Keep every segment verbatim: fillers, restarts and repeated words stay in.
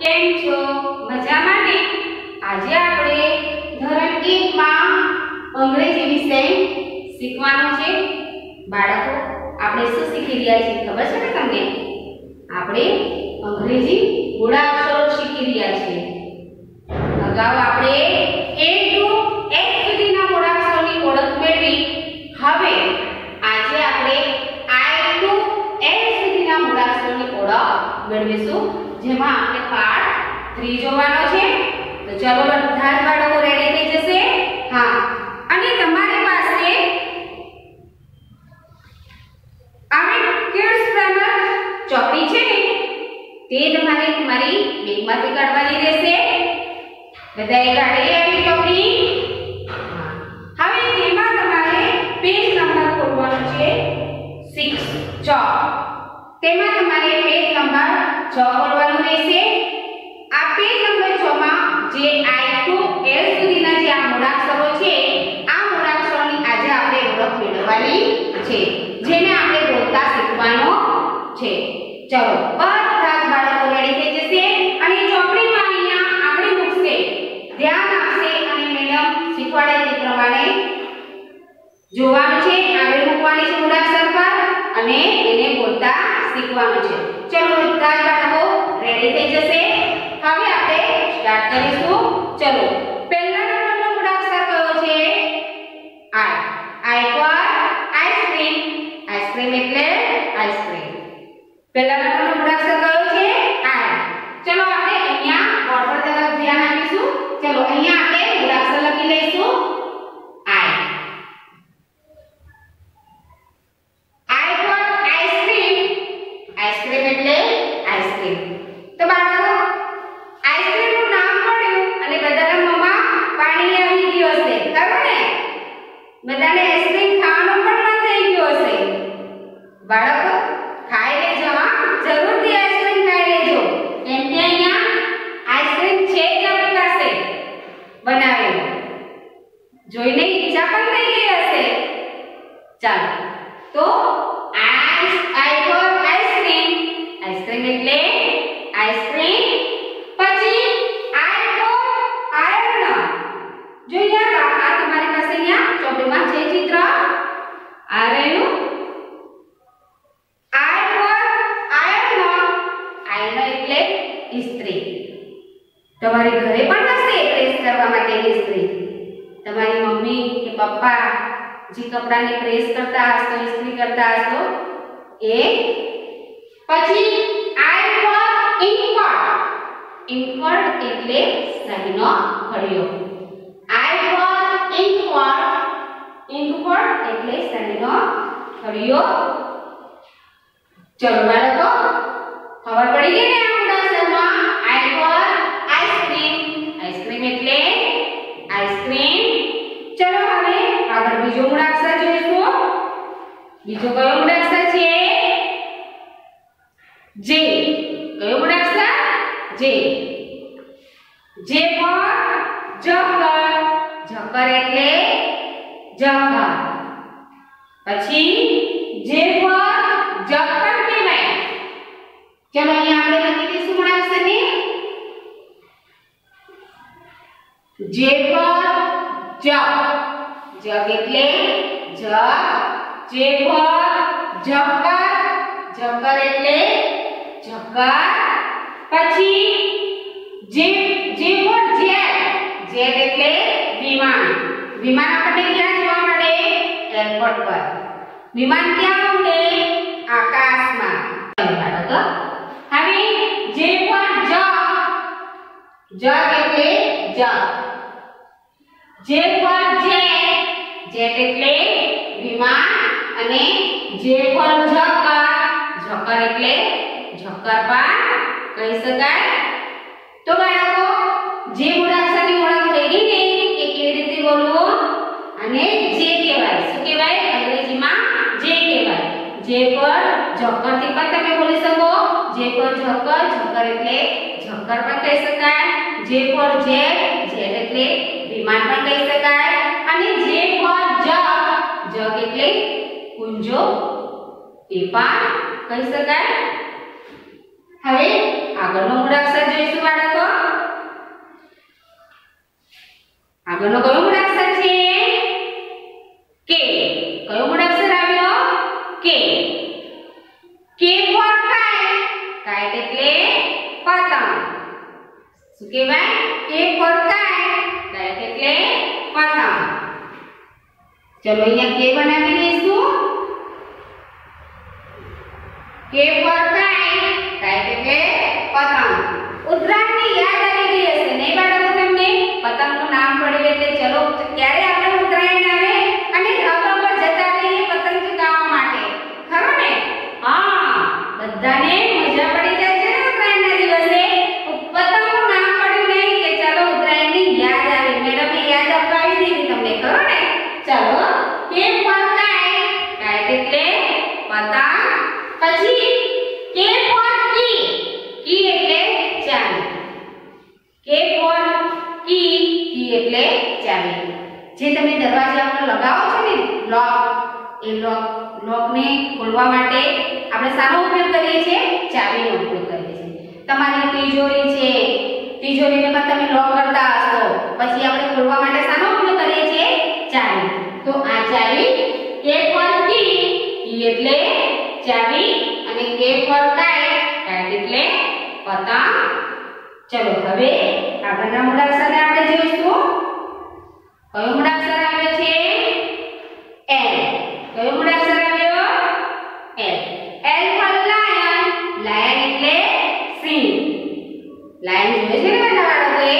કેમ છો? મજામાં ને? આજે આપણે ધોરણ એક માં અંગ્રેજી વિષય શીખવાનો છે. બાળકો, આપણે શું શીખી રહ્યા છીએ ખબર છે ને તમને? આપણે અંગ્રેજી મૂળાક્ષરો શીખી રહ્યા છીએ. અગાઉ આપણે A to F સુધીના મૂળાક્ષરોની ઓળખ મેળવી. હવે આજે આપણે I to L સુધીના મૂળાક્ષરોની ઓળખ મેળવીશું, જેમાં આપણે પાઠ ત્રણ જોવાનો છે. તો ચાલો બધા જ બાળકો રેડી થઈ જશે. હા, અને તમારી પાસે આવી કિડ્સ ગ્રામર ચોપડી છે ને, તે તમારે તમારી બેગમાંથી કાઢવાની રહેશે. બધાએ કાઢી આવી ચોપડી? હવે તેમાં તમારે પેજ નંબર ખોલવાનો છે સિક્સ છ. તેમાં તમારે પેજ નંબર છ ખોલવાનું રહેશે. આ પેજ નંબર છ માં જે I to L સુધીના જે આ મૂળાક્ષરો છે, આ મૂળાક્ષરોની આજે આપણે ઓળખ મેળવવાની છે, જેને આપણે બોલતા શીખવાનો છે. ચલો બધા જ બાળકો રેડી થઈ જશે અને ચોપડીમાં અહીંયા આપણે મૂકશે, ધ્યાન આપશે અને મેડમ શીખવાડે તે પ્રમાણે જોવાનું છે. આગળ મૂકવાની છે મૂળાક્ષર પર અને એને બોલતા શીખવાનું છે. ચલો બધા જ બાળકો રેડી થઈ જશે. હવે આપણે સ્ટાર્ટ કરીશું. ચલો પહેલા નંબરનો મૂળાક્ષર કયો છે? I. I for ice cream. Ice cream એટલે આઈસ્ક્રીમ. પહેલા નંબરનો મૂળાક્ષર કયો છે? I. ચલો આપણે અહીંયા બોર્ડ પર તરફ ધ્યાન આપીશું. ચલો અહીંયા આપણે મૂળાક્ષર લખી લઈશું I. I for ice cream. Ice cream એટલે આઈસ્ક્રીમ. તો બાળકો આઈસ્ક્રીમ નું નામ પડ્યું અને બધાના મોંમાં પાણી આવી ગયું હશે, ખરું ને? બધાને આઈસ્ક્રીમ ખાવાનું પણ મન થઈ ગયું હશે. બાળકો ખાઈ લેજો, હા, જરૂરથી આઈસ્ક્રીમ ખાઈ લેજો, કેમ કે અહીંયા આઈસ્ક્રીમ છે જ આપણી પાસે બનાવેલી. જોઈને ઈચ્છા પણ થઈ ગઈ હશે. ચાલો તો ice I for ice cream. Ice cream એટલે આઈસ્ક્રીમ. પછી આઈ ફોર આયર્ન. જો અહીંયા આ તમારી પાસે અહીંયા ચોપડીમાં છે ચિત્ર, આ રહેલું. આઈ ફોર આયર્ન. આયર્ન એટલે ઇસ્ત્રી. તમારી ઘરે પણ હશે પ્રેસ કરવા માટેની ઇસ્ત્રી. તમારી મમ્મી કે પપ્પા જે કપડાને પ્રેસ કરતા હશો, ઇસ્ત્રી કરતા હશો એ. પછી આઈ ફોર ઇન્કવર્ડ. ઇન્કવર્ડ એટલે સહીનો ખડિયો. આઈ ફોર ઇન્કવર્ડ. ઇન્કવર્ડ એટલે સહીનો ખડિયો. ચલો બાળકો ખબર પડી ગઈ ને આ મૂળાક્ષરમાં? I for ice cream. આઈસ્ક્રીમ એટલે આઈસ્ક્રીમ. ચલો હવે આગળ બીજો મૂળાક્ષર જોઈશું. બીજો કયો મૂળાક્ષર છે? જે. કયો મૂળાક્ષર? જે. જે પર ઝક્કર. ઝક્કર એટલે ઝક્કર. પછી જે પર ઝક્કર કહેવાય. ચલો અહીંયા આપણે લખી દઈશું મૂળાક્ષરને. જે પર જગ. જગ એટલે જગ. જે પર ઝક્કર. ઝક્કર એટલે ઝક્કર. પછી જે જે પર જેટ. જેટ એટલે વિમાન. વિમાન આપણને ક્યાં જોવા મળે? એરપોર્ટ પર. વિમાન ક્યાં ઉડે? આકાશમાં. બાળકો હવે જે પર જગ. જગ એટલે જગ. જે પર જેટ. જેટ એટલે વિમાન. અને જે પર ઝક્કર. ઝક્કર એટલે ઝક્કર પણ કહી શકાય. તો બાળકો જે મૂળાક્ષરની ઓળખ થઈ ગઈ ને એ કેવી રીતે બોલવું? અને જે કહેવાય. શું કહેવાય? અંગ્રેજીમાં જે કહેવાય. જે પર ઝક્કર થી પણ તમે બોલી શકો. જે પર ઝક્કર. ઝક્કર એટલે ઝક્કર પણ કહી શકાય. જે પર જેટ. જેટ એટલે વિમાન પણ કહી શકાય. અને જે પર જગ. જગ એટલે કુંજો, એ પણ કહી શકાય. હવે આગળનો મૂળાક્ષર જોઈશું બાળકો. આગળનો કયો મૂળાક્ષર છે? કે. કયો મૂળાક્ષર આવ્યો? કે. કે ફોર કાઇટ. કાઇટ એટલે પતંગ. શું કહેવાય? કે ફોર કાઇટ. કાઇટ એટલે પતંગ. ચલો અહીંયા કે બનાવી દઈશું. કે ફોર કાઇટ. કાઇટ એટલે પતંગ. ઉત્તરાયણની યાદ આવી ગઈ હશે નહીં બાળકો તમને? પતંગનું નામ પડ્યું એટલે ચલો ક્યારે આપણે ઉત્તરાયણ આવે અને ધાબા પર જતા રહીએ પતંગ ચગાવવા માટે. ખરું ને? હા, બધાને મજા પડી જાય છે ને ઉત્તરાયણના દિવસે. પતંગનું નામ પડ્યું નહીં કે ચલો ઉત્તરાયણની યાદ આવી. મેડમે યાદ અપાવી દીધી તમને. ખરું ને? ચલો કે ફોર કાઇટ. કાઇટ એટલે પતંગ. પછી કે ફોર કી. કી એટલે ચાવી. કે ફોર કી. કી એટલે ચાવી. જે તમે દરવાજા પર લગાવો છો ને લોક, એ લોક લોકને ખોલવા માટે આપણે શાનો ઉપયોગ કરીએ છીએ? ચાવીનો ઉપયોગ કરીએ છીએ. તમારી તિજોરી છે, તિજોરીને પણ તમે લોક કરતા હશો, પછી આપણે ખોલવા માટે શાનો ઉપયોગ કરીએ છીએ? ચાવી. તો આ ચાવી કે ફોર કી. કી એટલે ચાવી અને કે ફોર કાઇટ. કાઇટ એટલે પતંગ. ચલો હવે આગળના મૂળાક્ષરને આપણે જોઈશું. કયો મૂળાક્ષર આવ્યો છે? એલ. કયો મૂળાક્ષર આવ્યો? L. L for lion. Lion એટલે સિંહ. લાયન જોયું છે ને બધા બાળકોએ?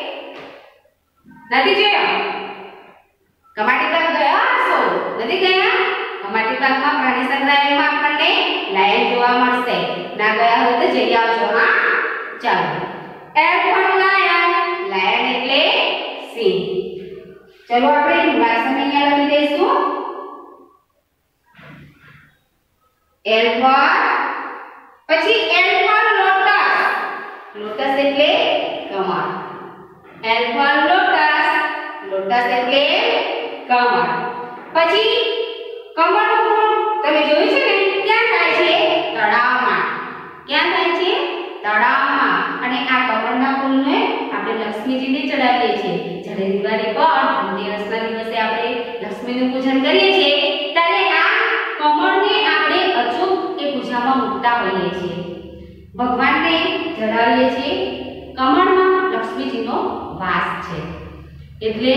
નથી જોયા? કમાટી પાર્ક ગયા હશો? નથી ગયા? કમાટી પાર્કમાં પ્રાણી સંગ્રહાલયમાં આપણને લાયન જોવા મળશે. ના ગયા હોય તો જઈ આવજો. હા, ચાલો. L for lion. લાયન એટલે સિંહ. ચલો આપણે મૂળાક્ષર અહીંયા લખી દઈશું. એલ ફોર, પછી એલ ફોર લોટસ. લોટસ એટલે કમળ. L for lotus. લોટસ એટલે કમળ. પછી કમળનું ફૂલ તમે જોયું છે ને? ક્યાં થાય છે? તળાવમાં. ક્યાં થાય છે? તળાવમાં. અને આ કમળના ફૂલને આપણે લક્ષ્મીજીને ચડાવીએ છીએ. જ્યારે દિવાળી પર ધનતેરસના દિવસે આપણે લક્ષ્મીનું પૂજન કરીએ છીએ ત્યારે આ કમળને આપણે અચૂક એ પૂજામાં મૂકતા હોઈએ છીએ. ભગવાનને ચડાવીએ છીએ. કમળમાં લક્ષ્મીજીનો વાસ છે. એટલે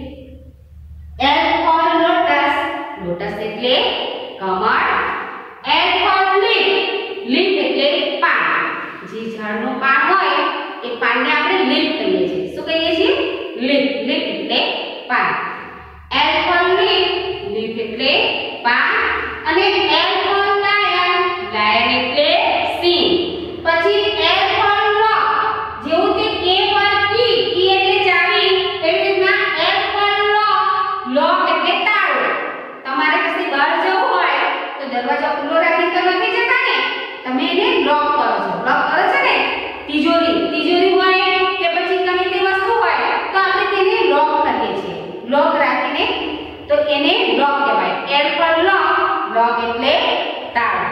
એલ ફોર લોટસ. લોટસ એટલે કમળ. L for leaf. લીફ એટલે પાન. જે ઝાડનું પાન હોય એ પાનને આપણે લીફ કહીએ છીએ. શું કહીએ છીએ? લીફ. લીફ એટલે પાન. L for leaf. લીફ એટલે પાન. અને એલ ફોર લાયન. લાયન એટલે સિંહ. પછી એલ ફોર લોક. જેવું કે કે ફોર કી. કી એટલે ચાવી, એવી રીતના એલ ફોર લોક. લોક એટલે તાળું. તમારે કશે બહાર જવું હોય તો દરવાજો ખુલ્લો રાખીને તો નથી જતા ને, તમે એને લોક કરો છો. લોક કરો છો ને? તિજોરી તિજોરી હોય કે પછી ગમે તે વસ્તુ હોય તો આપણે તેને લોક કરીએ છીએ. લોક રાખીને તો એને લોક કહેવાય. એલ ફોર લોક. લોક એટલે તાળું.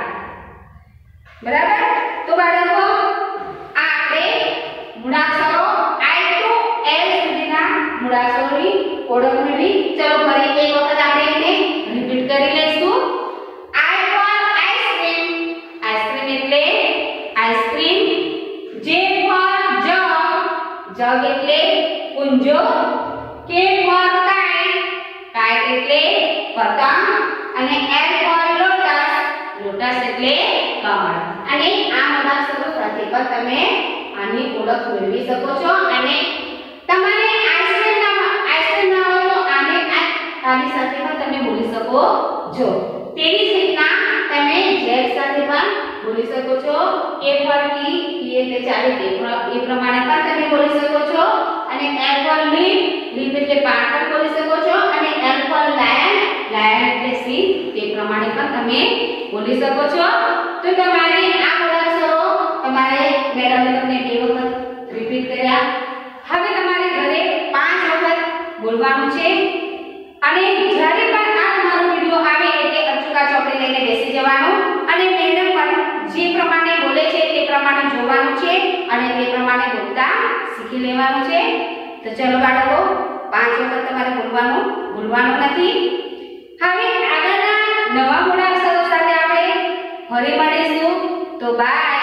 બરાબર? તો બાળકો આ આપણે મૂળાક્ષરો આઈ ટુ એલ સુધીના મૂળાક્ષરોની ઓળખ મેળવી. ચલો ફરી એક વખત આપણે એને રિપીટ કરી લઈશું. I for ice cream. આઈસ્ક્રીમ એટલે ice cream. J for jug. Jug એટલે કુંજો. કે ફોર કાઇટ. કાઇટ એટલે પતંગ. અને એલ ફોર લોટસ. લોટસ એટલે કમળ. અને આ મૂળાક્ષરો સાથે પણ તમે આની ઓળખ મેળવી શકો છો. અને તમારે આઈસ્ક્રીમ ના આઈસ્ક્રીમ ના હોય તો આને આની સાથે પણ તમે બોલી શકો છો. તેવી જ રીતના તમે ઝેડ સાથે પણ બોલી શકો છો. કે ફોર કી. કી એટલે ચાવી. એ પ્રમાણે પણ તમે બોલી શકો છો. અને એલ ફોર લીફ. લીફ એટલે પાન પણ બોલી શકો છો. અને એલ ફોર લાયન. લાયન એટલે સિંહ. તે પ્રમાણે પણ તમે બોલી શકો છો. તો તમારે આ મૂળાક્ષરો તમારે મેડમે તમને બે વખત રિપીટ કર્યા. હવે તમારે ઘરે પાંચ વખત બોલવાનું છે. અને જ્યારે પણ આ તમારો વિડિયો આવે એટલે અચૂક આ ચોપડી લઈને બેસી જવાનું. અને મેડમ પણ જે પ્રમાણે બોલે છે તે પ્રમાણે જોવાનું છે અને તે પ્રમાણે બોલતા શીખી લેવાનું છે. તો ચલો બાળકો, પાંચ વખત તમારે બોલવાનું ભૂલવાનું નથી. હવે આગળના નવા મૂળાક્ષરો સાથે આપણે ફરી મળીશું. તો બાય.